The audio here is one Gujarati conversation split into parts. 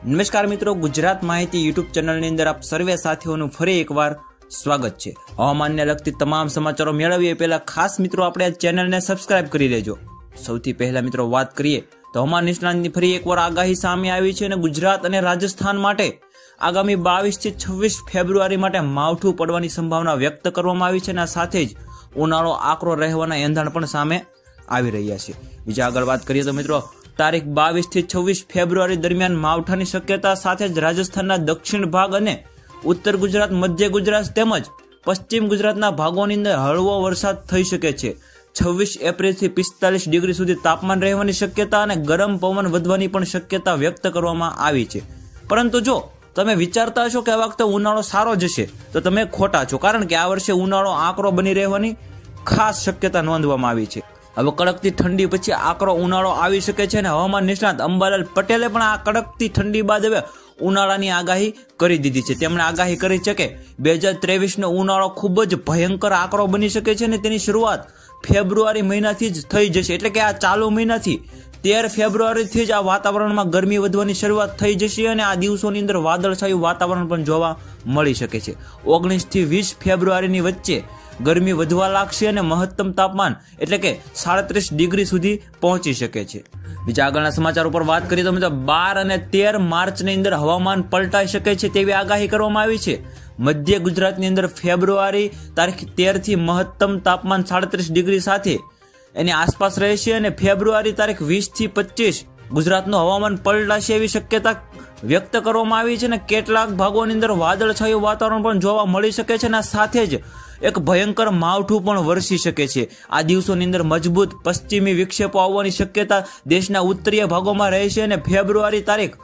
નમસ્કાર મિત્રો, ગુજરાત માહિતી યુટ્યુબ ચેનલની અંદર આપ સર્વે સાથીઓનું ફરી એકવાર સ્વાગત છે। હવામાનને લગતી તમામ સમાચારો મેળવીએ પહેલા ખાસ મિત્રો આપણે આ ચેનલને સબસ્ક્રાઇબ કરી લેજો। સૌથી પહેલા મિત્રો વાત કરીએ તો હવામાન નિષ્ણાંતની ફરી એકવાર આગાહી સામે આવી છે અને ગુજરાત અને રાજસ્થાન માટે આગામી 22 થી 26 ફેબ્રુઆરી માટે માવઠું પડવાની સંભાવના વ્યક્ત કરવામાં આવી છે અને સાથે જ ઉનાળો આકરો રહેવાના એંધાણ પણ સામે આવી રહ્યા છે। બીજા આગળ વાત કરીએ તો મિત્રો તારીખ 22 થી 26 ફેબ્રુઆરી દરમિયાન માવઠાની શક્યતા સાથે જ રાજસ્થાનના દક્ષિણ ભાગ અને ઉત્તર ગુજરાત, મધ્ય ગુજરાત તેમજ પશ્ચિમ ગુજરાતના ભાગોની અંદર હળવો વરસાદ થઈ શકે છે। 26 એપ્રિલથી 45 ડિગ્રી સુધી તાપમાન રહેવાની શક્યતા અને ગરમ પવન વધવાની પણ શક્યતા વ્યક્ત કરવામાં આવી છે। પરંતુ જો તમે વિચારતા છો કે આ વખતે ઉનાળો સારો જશે તો તમે ખોટા છો, કારણ કે આ વર્ષે ઉનાળો આકરો બની રહેવાની ખાસ શક્યતા નોંધવામાં આવી છે। હવે કડકતી ઠંડી પછી આકરો ઉનાળો આવી શકે છે અને હવામાન નિષ્ણાત અંબાલાલ પટેલે પણ આ કડકતી ઠંડી બાદ હવે ઉનાળાની આગાહી કરી દીધી છે। તેમણે આગાહી કરી છે કે 2023 નો ઉનાળો ખૂબ જ ભયંકર આકરો બની શકે છે અને તેની શરૂઆત ફેબ્રુઆરી મહિનાથી જ થઈ જશે। એટલે કે આ ચાલુ મહિનાથી 13 ફેબ્રુઆરીથી જ આ વાતાવરણમાં ગરમી વધવાની શરૂઆત થઈ જશે અને આ દિવસોની અંદર વાદળછાયું વાતાવરણ પણ જોવા મળી શકે છે। 19 થી 20 ફેબ્રુઆરીની વચ્ચે ગરમી વધવા લાગશે અને મહત્તમ તાપમાન એટલે કે 37 ડિગ્રી સુધી પહોંચી શકે છે। બીજા આગળના સમાચાર ઉપર વાત કરીએ તો મિત્રો 12 અને 13 માર્ચની અંદર હવામાન પલટાઈ શકે છે તેવી આગાહી કરવામાં આવી છે। મધ્ય ગુજરાતની અંદર ફેબ્રુઆરી તારીખ 13 થી મહત્તમ તાપમાન 37 ડિગ્રી સાથે એની આસપાસ રહેશે અને ફેબ્રુઆરી તારીખ 20 થી 25 ગુજરાતનું હવામાન પલટાશે એવી શક્યતા વ્યક્ત કરવામાં આવી છે અને કેટલાક ભાગોની અંદર વાદળછાયું વાતાવરણ પણ જોવા મળી શકે છે અને સાથે જ એક ભયંકર માવઠું પણ વરસી શકે છે। આ દિવસોની અંદર મજબૂત પશ્ચિમી વિક્ષેપો આવવાની શક્યતા દેશના ઉત્તરીય ભાગોમાં રહેશે અને ફેબ્રુઆરી તારીખ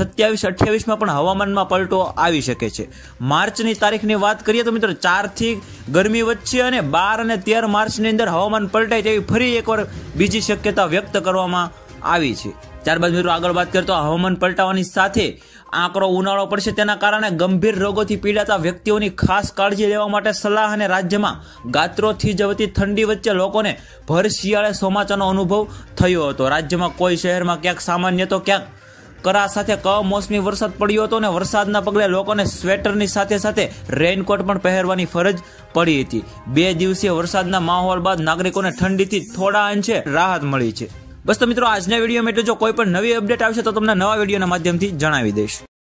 27-28 પણ હવામાનમાં પલટો આવી શકે છે। માર્ચની તારીખની વાત કરીએ તો મિત્રો 4 થી ગરમી વધશે અને 12 અને 13 માર્ચની અંદર હવામાન પલટાય તેવી ફરી એકવાર બીજી શક્યતા વ્યક્ત કરવામાં આવી છે। ત્યારબાદ મિત્રો આગળ વાત કરીએ તો હવામાન પલટાવાની સાથે આકરો ઉનાળો પડશે તેના કારણે ગંભીર રોગોથી પીડાતા વ્યક્તિઓની ખાસ કાળજી લેવા માટે સલાહ અને રાજ્યમાં ગાત્રોથી જવતી ઠંડી વચ્ચે લોકોને ભર શિયાળે ચોમાસાનો અનુભવ થયો હતો। રાજ્યમાં કોઈ શહેરમાં ક્યાંક સામાન્ય તો ક્યાંક કરા સાથે કમોસમી વરસાદ પડ્યો હતો અને વરસાદના પગલે લોકોને સ્વેટરની સાથે સાથે રેઇનકોટ પણ પહેરવાની ફરજ પડી હતી। 2 દિવસીય વરસાદના માહોલ બાદ નાગરિકોને ઠંડીથી થોડા અંશે રાહત મળી છે। બસ તો મિત્રો આજના વિડીયોમાં એટલું। જો કોઈ પણ નવી અપડેટ આવશે તો તમને નવા વિડીયોના માધ્યમથી જણાવી દઈશ।